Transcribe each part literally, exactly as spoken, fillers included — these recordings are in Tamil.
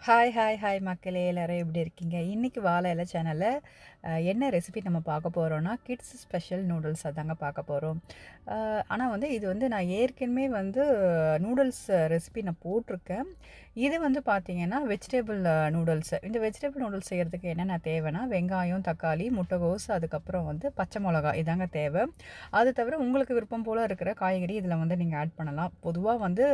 ஹாய், ஹாய், ஹாய் மக்களே! எல்லாரும் எப்படி இருக்கீங்க? இன்னைக்கு வாழ இலை சேனல்ல அ என்ன ரெசிபி நம்ம பார்க்க போறோம்னா, கிட்ஸ் ஸ்பெஷல் நூடுல்ஸ் அதாங்க பார்க்க போறோம். அ ஆனா வந்து இது வந்து நான் ஏற்கனவே வந்து நூடுல்ஸ் ரெசிபி நான் போட்டிருக்கேன். இது வந்து பார்த்தீங்கன்னா, வெஜிடபிள் நூடுல்ஸ். இந்த வெஜிடபிள் நூடுல்ஸ் செய்றதுக்கு என்னென்ன தேவைன்னா, வெங்காயம், தக்காளி, முட்டைகோஸ், அதுக்கப்புறம் வந்து பச்சை மிளகா இதாங்க தேவை. அது தவிர உங்களுக்கு விருப்பம் போல இருக்கிற காய்கறி இதில வந்து நீங்க ஆட் பண்ணலாம். பொதுவா வந்து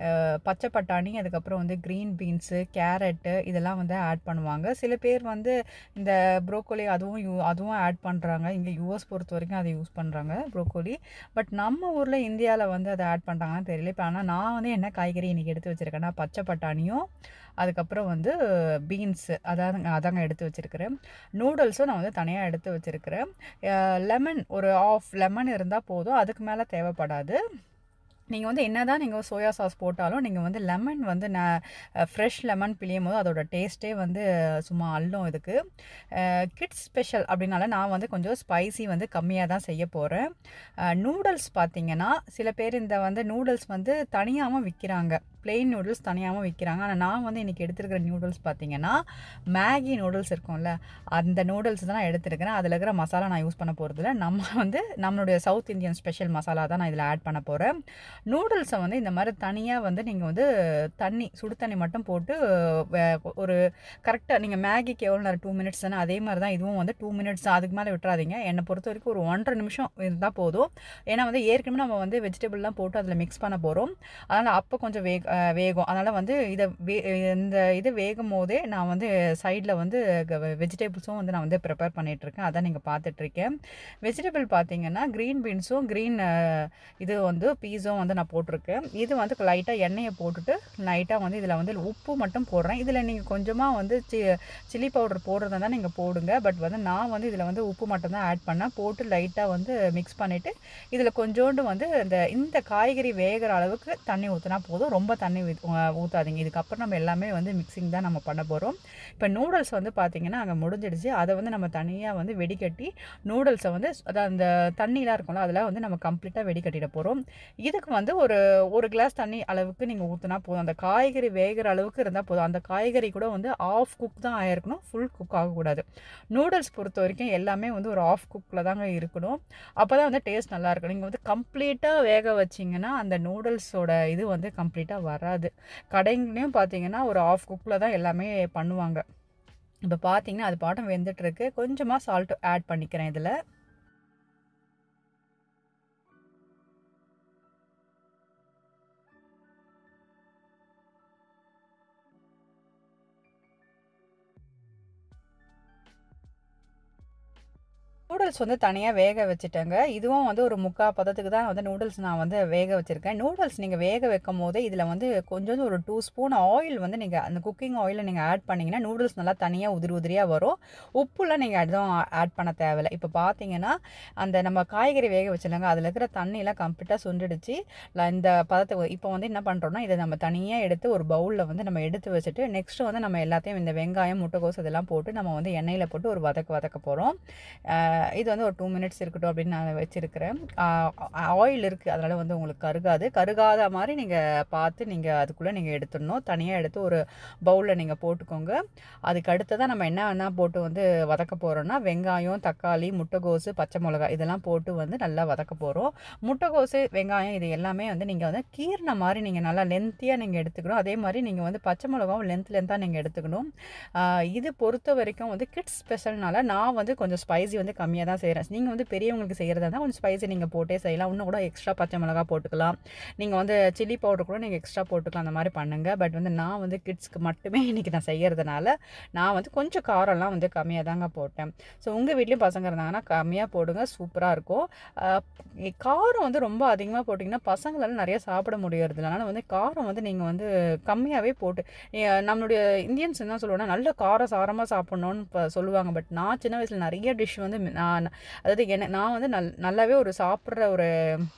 பச்சை பட்டாணி, அதுக்கப்புறம் வந்து கிரீன் பீன்ஸு, கேரட்டு இதெல்லாம் வந்து ஆட் பண்ணுவாங்க. சில பேர் வந்து இந்த ப்ரோக்கோலி அதுவும் யூ அதுவும் ஆட் பண்றாங்க. இங்க யுஎஸ் பொறுத்தவரைக்கும் அத யூஸ் பண்றாங்க ப்ரோக்கோலி. பட் நம்ம ஊர்ல இந்தியால வந்து அத ஆட் பண்றாங்களான்னு தெரியல. இப்ப ஆனா நான் வந்து என்ன காய்கறி இன்னைக்கு எடுத்து வச்சிருக்கேன்னா, பச்சை பட்டாணியும், அதுக்கப்புறம் வந்து பீன்ஸு அதாதுங்க அதாங்க எடுத்து வச்சிருக்கிறேன். நூடுல்ஸும் நான் வந்து தனியா எடுத்து வச்சிருக்கிறேன். அ லெமன் ஒரு ஹாஃப் லெமன் இருந்தா போதும். அதுக்கு மேல தேவைப்படாது. நீங்க வந்து என்னதான் நீங்க சோயா சாஸ் போட்டாலும், நீங்க வந்து லெமன் வந்து ந ஃப்ரெஷ் லெமன் பிழியும்போது அதோட டேஸ்ட்டே வந்து சும்மா அள்ளும் இதுக்கு. அ கிட்ஸ் ஸ்பெஷல் அப்படினால நான் வந்து கொஞ்சம் ஸ்பைசி வந்து கம்மியா தான் செய்ய போறேன். அ நூடுல்ஸ் பார்த்தீங்கன்னா, சில பேர் இந்த வந்து நூடுல்ஸ் வந்து தனியாவும் விக்கிறாங்க. பிளெயின் நூடுல்ஸ் தனியாவும் விக்கிறாங்க. ஆனா நான் வந்து இன்னைக்கு எடுத்திருக்கிற நூடுல்ஸ் பார்த்தீங்கன்னா, மேகி நூடுல்ஸ் இருக்கும்ல, அந்த நூடுல்ஸ் தான் நான் எடுத்திருக்கிறேன். அதில இருக்கிற மசாலா நான் யூஸ் பண்ண போறதில்ல. நம்ம வந்து நம்மளுடைய சவுத் இந்தியன் ஸ்பெஷல் மசாலா தான் நான் இதில ஆட் பண்ண போறேன். நூடுல்ஸை வந்து இந்த மாதிரி தனியாக வந்து நீங்கள் வந்து தண்ணி சுடு தண்ணி மட்டும் போட்டு வே- ஒரு கரெக்டாக நீங்கள் மேகிக்கு எவ்வளோ நேரம் டூ மினிட்ஸ் தானே அதே மாதிரி தான் இதுவும் வந்து டூ மினிட்ஸ் தான். அதுக்கு மேலே விட்டுறாதீங்க. என்னை பொறுத்த வரைக்கும் ஒரு ஒன்றரை நிமிஷம் இருந்தால் போதும். ஏன்னா வந்து ஏற்கனவே நம்ம வந்து வெஜிடபிள்லாம் போட்டு அதில் மிக்ஸ் பண்ண போகிறோம். அதனால் அப்போ கொஞ்சம் வேக அஹ் வேகும். அதனால் வந்து இதை வே இந்த இது வேகும் போதே நான் வந்து சைடில் வந்து வெஜிடபிள்ஸும் வந்து நான் வந்து ப்ரிப்பேர் பண்ணிகிட்ருக்கேன். அதான் நீங்கள் பார்த்துட்ருக்கேன். வெஜிடபிள் பார்த்தீங்கன்னா க்ரீன் பீன்ஸும் க்ரீன் இது வந்து பீஸும் வந்து நான் போட்டிருக்கேன். இது வந்து லைட்டாக எண்ணெயை போட்டுட்டு லைட்டாக வந்து இதில் வந்து உப்பு மட்டும் போடுறேன். இதில் நீங்கள் கொஞ்சமாக வந்து சி சில்லி பவுடர் போடுறதா தான் நீங்கள் போடுங்க. பட் வந்து நான் வந்து இதில் வந்து உப்பு மட்டும் தான் ஆட் பண்ணேன். போட்டு லைட்டாக வந்து மிக்ஸ் பண்ணிவிட்டு இதில் கொஞ்சோண்டு வந்து இந்த இந்த காய்கறி வேகிற அளவுக்கு தண்ணி ஊற்றினா போதும். ரொம்ப தண்ணி ஊற்றாதீங்க. இதுக்கப்புறம் நம்ம எல்லாமே வந்து மிக்சிங் தான் நம்ம பண்ண போகிறோம். இப்போ நூடுல்ஸ் வந்து பார்த்திங்கன்னா அங்கே முடிஞ்சிடுச்சு. அதை வந்து நம்ம தனியாக வந்து வெடிக்கட்டி நூடுல்ஸை வந்து அதாவது அந்த தண்ணிலாம் இருக்கும்ல அதெல்லாம் வந்து நம்ம கம்ப்ளீட்டாக வெடிக்கட்டிட போகிறோம். இதுக்கு வந்து ஒரு ஒரு கிளாஸ் தண்ணி அளவுக்கு நீங்கள் ஊற்றினா போதும். அந்த காய்கறி வேகிற அளவுக்கு இருந்தால் போதும். அந்த காய்கறி கூட வந்து ஆஃப் குக் தான் ஆகிருக்கணும், ஃபுல் குக் ஆகக்கூடாது. நூடுல்ஸ் பொறுத்த வரைக்கும் எல்லாமே வந்து ஒரு ஆஃப் குக்கில் தாங்க இருக்கணும். அப்போ தான் வந்து டேஸ்ட் நல்லாயிருக்கும். நீங்கள் வந்து கம்ப்ளீட்டாக வேக வச்சிங்கன்னா அந்த நூடுல்ஸோட இது வந்து கம்ப்ளீட்டாக வராது. கடைங்களையும் பார்த்தீங்கன்னா ஒரு ஆஃப் குக்கில் தான் எல்லாமே பண்ணுவாங்க. இப்போ பார்த்தீங்கன்னா அது பாட்டம் வெந்துட்டுருக்கு. கொஞ்சமாக சால்ட் ஆட் பண்ணிக்கிறேன் இதில். நூடுல்ஸ் வந்து தனியாக வேக வச்சுட்டேங்க. இதுவும் வந்து ஒரு முக்கால் பதத்துக்கு தான் வந்து நூடுல்ஸ் நான் வந்து வேக வச்சுருக்கேன். நூடுல்ஸ் நீங்கள் வேக வைக்கும் போதே இதில் வந்து கொஞ்சோண்டு ஒரு டூ ஸ்பூன் ஆயில் வந்து நீங்கள் அந்த குக்கிங் ஆயிலை நீங்கள் ஆட் பண்ணிங்கன்னா நூடுல்ஸ் நல்லா தனியாக உதிரி உதிரியாக வரும். உப்புலாம் நீங்கள் எதுவும் ஆட் பண்ண தேவையில்ல. இப்போ பார்த்தீங்கன்னா அந்த நம்ம காய்கறி வேக வச்சிடலாங்க, அதில் இருக்கிற தண்ணியெலாம் கம்ப்ளீட்டாக சுண்டிடுச்சு. இந்த பதத்தை இப்போ வந்து என்ன பண்ணுறோம்னா இதை நம்ம தனியாக எடுத்து ஒரு பவுலில் வந்து நம்ம எடுத்து வச்சுட்டு நெக்ஸ்ட்டு வந்து நம்ம எல்லாத்தையும் இந்த வெங்காயம், முட்டைக்கோஸ் இதெல்லாம் போட்டு நம்ம வந்து எண்ணெயில் போட்டு ஒரு வதக்க வதக்க போகிறோம். இது வந்து ஒரு டூ மினிட்ஸ் இருக்கட்டும் அப்படின்னு நான் வச்சுருக்கிறேன். ஆயில் இருக்குது அதனால் வந்து உங்களுக்கு கருகாது. கருகாத மாதிரி நீங்கள் பார்த்து நீங்கள் அதுக்குள்ளே நீங்கள் எடுத்துடணும். தனியாக எடுத்து ஒரு பவுலில் நீங்கள் போட்டுக்கோங்க. அதுக்கு அடுத்ததான் நம்ம என்ன என்ன போட்டு வந்து வதக்க போகிறோம்னா வெங்காயம், தக்காளி, முட்டைகோஸு, பச்சை மிளகாய் இதெல்லாம் போட்டு வந்து நல்லா வதக்க போகிறோம். முட்டைகோஸு, வெங்காயம் இது எல்லாமே வந்து நீங்கள் வந்து கீர்ன மாதிரி நீங்கள் நல்லா லென்த்தியாக நீங்கள் எடுத்துக்கணும். அதே மாதிரி நீங்கள் வந்து பச்சை மிளகாவும் லென்த் லென்த்தாக நீங்கள் எடுத்துக்கணும். இது பொறுத்த வரைக்கும் வந்து கிட்ஸ் ஸ்பெஷல்னால நான் வந்து கொஞ்சம் ஸ்பைசி வந்து கம்மியாக தான் செய்கிறேன். நீங்கள் வந்து பெரியவங்களுக்கு செய்கிறதா இருந்தால் கொஞ்சம் ஸ்பைசி நீங்கள் போட்டே செய்யலாம். இன்னும் கூட எக்ஸ்ட்ரா பச்சை மிளகா போட்டுக்கலாம். நீங்கள் வந்து சில்லி பவுடர் கூட நீங்கள் எக்ஸ்ட்ரா போட்டுக்கலாம். அந்த மாதிரி பண்ணுங்கள். பட் வந்து நான் வந்து கிட்ஸ்க்கு மட்டுமே இன்றைக்கி நான் செய்கிறதுனால நான் வந்து கொஞ்சம் காரம்லாம் வந்து கம்மியாக தாங்க போட்டேன். ஸோ உங்கள் வீட்லேயும் பசங்க இருந்தாங்கன்னா கம்மியாக போடுங்க, சூப்பராக இருக்கும். காரம் வந்து ரொம்ப அதிகமாக போட்டிங்கன்னா பசங்களால் நிறைய சாப்பிட முடியறதில்ல. அதனால் வந்து காரம் வந்து நீங்கள் வந்து கம்மியாகவே போட்டு நம்மளுடைய இந்தியன்ஸ் என்ன சொல்லுவோன்னா நல்ல காரம் சாரமாக சாப்பிட்ணுன்னு இப்போ சொல்லுவாங்க. பட் நான் சின்ன வயசில் நிறைய டிஷ் வந்து நான் அதாவது என்ன நான் வந்து நல் நல்லாவே ஒரு சாப்பிட்ற ஒரு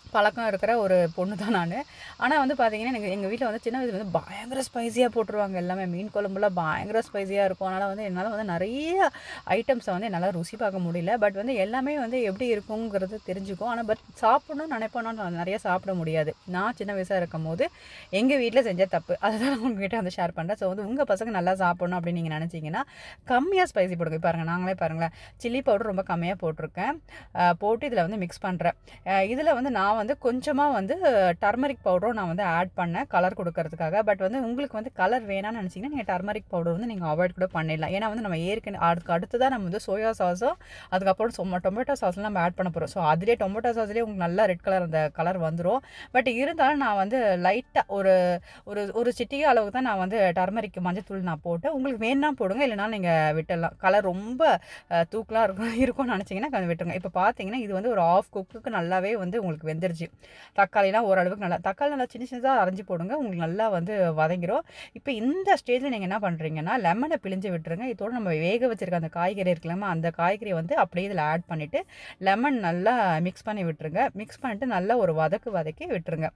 பழக்கம் இருக்கிற ஒரு பொண்ணு தான் நான். ஆனால் வந்து பார்த்தீங்கன்னா எனக்கு எங்கள் வீட்டில் வந்து சின்ன வயசுல வந்து பயங்கர ஸ்பைஸியாக போட்டுருவாங்க எல்லாமே. மீன் குழம்புலாம் பயங்கர ஸ்பைஸியாக இருக்கும். அதனால் வந்து என்னால் வந்து நிறைய ஐட்டம்ஸை வந்து என்னால் ருசி பார்க்க முடியல. பட் வந்து எல்லாமே வந்து எப்படி இருக்குங்கிறது தெரிஞ்சுக்கும். ஆனால் பட் சாப்பிடணும்னு நினைப்போனா நிறைய சாப்பிட முடியாது. நான் சின்ன வயசாக இருக்கும் போது எங்கள் வீட்டில் செஞ்ச தப்பு அதுதான் நான் உங்ககிட்ட வந்து ஷேர் பண்ணுறேன். ஸோ வந்து உங்கள் பசங்க நல்லா சாப்பிடணும் அப்படின்னு நீங்கள் நினச்சிங்கன்னா கம்மியாக ஸ்பைசி போடுங்க. பாருங்கள், நாங்களே பாருங்களேன், சில்லி பவுடர் ரொம்ப கம்மியாக போட்டிருக்கேன். போட்டு இதில் வந்து மிக்ஸ் பண்ணுறேன். இதில் வந்து நான் வந்து கொஞ்சமாக வந்து டர்மரிக் பவுடரும் நான் வந்து ஆட் பண்ணேன் கலர் கொடுக்கறதுக்காக. பட் வந்து உங்களுக்கு வந்து கலர் வேணாம்னு நினச்சிங்கன்னா நீங்கள் டர்மரிக் பவுடர் வந்து நீங்கள் அவாய்ட் கூட பண்ணிடலாம். ஏன்னா வந்து நம்ம ஏற்கனவே அதுக்கு அடுத்து தான் நம்ம வந்து சோயா சாஸும் அதுக்கப்புறம் சொம்ம டொமேட்டோ சாஸ்லாம் நம்ம ஆட் பண்ண போகிறோம். ஸோ அதிலே டொமேட்டோ சாஸ்லேயே உங்களுக்கு நல்லா ரெட் கலர் அந்த கலர் வந்துடும். பட் இருந்தாலும் நான் வந்து லைட்டாக ஒரு ஒரு ஒரு சிட்டிகை அளவுக்கு தான் நான் வந்து டர்மரிக் மஞ்சத்தூள் நான் போட்டு, உங்களுக்கு வேணா போடுங்க, இல்லைனாலும் நீங்கள் விட்டுடலாம். கலர் ரொம்ப தூக்கலாக இருக்கும் இருக்கும்னு நினச்சிங்கன்னா கொஞ்சம் விட்டுருங்க. இப்போ பார்த்தீங்கன்னா இது வந்து ஒரு ஆஃப் குக்குக்கு நல்லாவே வந்து உங்களுக்கு வெந்துருச்சு. தக்காளிலாம் ஓரளவுக்கு நல்லா தக்காளி நல்லா சின்ன சின்னதாக அரைஞ்சி போடுங்க, உங்களுக்கு நல்லா வந்து வதங்கிடும். இப்போ இந்த ஸ்டேஜில் நீங்கள் என்ன பண்ணுறீங்கன்னா லெமனை பிழிஞ்சு விட்டுருங்க. இதோட நம்ம வேக வச்சுருக்க அந்த காய்கறி இருக்கலாமா, அந்த காய்கறியை வந்து அப்படியே இதில் ஆட் பண்ணிவிட்டு லெமன் நல்லா மிக்ஸ் பண்ணி விட்டுருங்க. மிக்ஸ் பண்ணிவிட்டு நல்லா ஒரு வதக்கு வதக்கி விட்டுருங்க.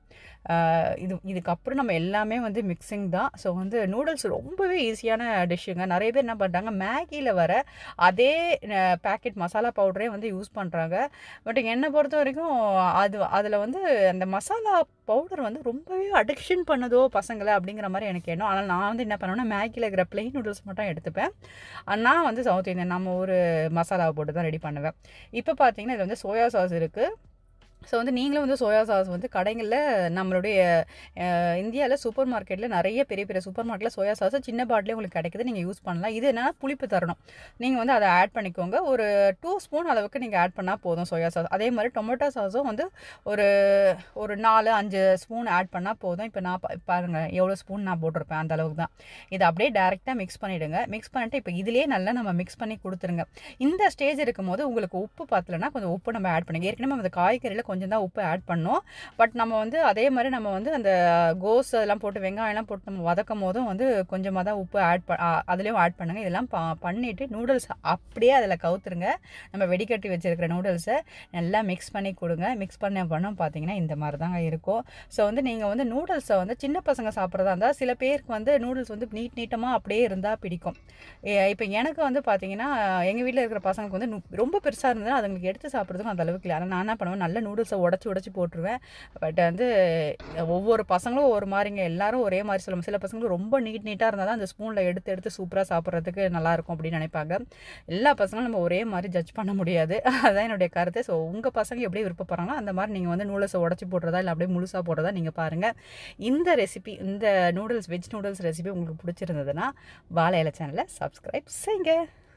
இது இதுக்கப்புறம் நம்ம எல்லாமே வந்து மிக்சிங் தான். ஸோ வந்து நூடுல்ஸ் ரொம்பவே ஈஸியான டிஷ்ஷுங்க. நிறைய பேர் என்ன பண்ணுறாங்க, மேகியில் வர அதே பேக்கெட் மசாலா பவுடரே வந்து யூஸ் பண்ணுறாங்க. பட் என்னை பொறுத்த வரைக்கும் அது அதில் வந்து அந்த மசாலா பவுடர் வந்து ரொம்பவே அடிக்ஷன் பண்ணுதோ பசங்களை அப்படிங்கிற மாதிரி எனக்கு எண்ணம். ஆனால் நான் வந்து என்ன பண்ணுவேன்னா மேகியில் இருக்கிற பிளெயின் நூடுல்ஸ் மட்டும் எடுத்துப்பேன். நான் வந்து சவுத் இந்தியன் நம்ம ஒரு மசாலாவை போட்டு தான் ரெடி பண்ணுவேன். இப்போ பார்த்தீங்கன்னா இதில் வந்து சோயா சாஸ் இருக்குது. ஸோ வந்து நீங்களும் வந்து சோயா சாஸ் வந்து கடைகளில் நம்மளுடைய இந்தியாவில் சூப்பர் மார்க்கெட்டில் நிறைய பெரிய பெரிய சூப்பர் மார்க்கெட்டில் சோயா சாஸ் சின்ன பாட்டிலே உங்களுக்கு கிடைக்குது, நீங்கள் யூஸ் பண்ணலாம். இது என்னென்னா புளிப்பு தரணும். நீங்கள் வந்து அதை ஆட் பண்ணிக்கோங்க. ஒரு டூ ஸ்பூன் அளவுக்கு நீங்கள் ஆட் பண்ணால் போதும் சோயா சாஸ். அதே மாதிரி டொமேட்டோ சாஸும் வந்து ஒரு ஒரு நாலு அஞ்சு ஸ்பூன் ஆட் பண்ணால் போதும். இப்போ நான் பாருங்கள் எவ்வளோ ஸ்பூன் நான் போட்டிருப்பேன், அந்த அளவுக்கு தான். இதை அப்படியே டேரெக்டாக மிக்ஸ் பண்ணிவிடுங்க. மிக்ஸ் பண்ணிவிட்டு இப்போ இதிலே நல்லா நம்ம மிக்ஸ் பண்ணி கொடுத்துருங்க. இந்த ஸ்டேஜ் இருக்கும் போது உங்களுக்கு உப்பு பார்த்தலன்னா கொஞ்சம் உப்பு நம்ம ஆட் பண்ணுங்க. ஏற்கனவே அந்த காய்கறியில் கொஞ்சம் தான் உப்பு ஆட் பண்ணோம். பட் நம்ம வந்து அதே மாதிரி நம்ம வந்து அந்த கோஸ் அதெல்லாம் போட்டு வெங்காயம்லாம் போட்டு நம்ம வதக்கும் போதும் வந்து கொஞ்சமாக தான் உப்பு ஆட் ப அதுலேயும் ஆட் பண்ணுங்கள். இதெல்லாம் ப பண்ணிவிட்டு நூடுல்ஸ் அப்படியே அதில் கவுத்துருங்க. நம்ம வெடிக்கட்டி வச்சுருக்கிற நூடுல்ஸை நல்லா மிக்ஸ் பண்ணி கொடுங்க. மிக்ஸ் பண்ண பண்ணோம் பார்த்தீங்கன்னா இந்த மாதிரி தாங்க இருக்கும். ஸோ வந்து நீங்கள் வந்து நூடுல்ஸை வந்து சின்ன பசங்க சாப்பிட்றதா இருந்தால் சில பேருக்கு வந்து நூடுல்ஸ் வந்து நீட் நீட்டமாக அப்படியே இருந்தால் பிடிக்கும். இப்போ எனக்கு வந்து பார்த்தீங்கன்னா எங்கள் வீட்டில் இருக்கிற பசங்களுக்கு வந்து ரொம்ப பெருசாக இருந்ததுன்னா அதுங்களுக்கு எடுத்து சாப்பிட்றதுக்கும் அந்த அளவுக்கு இல்லை. ஆனால் நான் என்ன பண்ணுவேன், நல்ல நூடுல்ஸை உடச்சி உடச்சி போட்டுருவேன். பட் வந்து ஒவ்வொரு பசங்களும் ஒவ்வொரு மாதிரிங்க, எல்லாரும் ஒரே மாதிரி சொல்லுவோம். சில பசங்களுக்கு ரொம்ப நீட் நீட்டாக இருந்தால் தான் அந்த ஸ்பூனில் எடுத்து எடுத்து சூப்பராக சாப்பிட்றதுக்கு நல்லாயிருக்கும் அப்படின்னு நினைப்பாங்க. எல்லா பசங்களும் நம்ம ஒரே மாதிரி ஜட்ஜ் பண்ண முடியாது. அதுதான் என்னுடைய கருத்து. ஸோ உங்கள் பசங்க எப்படி விருப்பப்படுறாங்களோ அந்த மாதிரி நீங்கள் வந்து நூடுல்ஸை உடச்சி போடுறதா இல்லை அப்படியே முழுசாக போடுறதா நீங்கள் பாருங்கள். இந்த ரெசிபி, இந்த நூடுல்ஸ் வெஜ் நூடுல்ஸ் ரெசிபி உங்களுக்கு பிடிச்சிருந்ததுன்னா வாழை இலை சேனலை சப்ஸ்கிரைப் செய்யுங்க.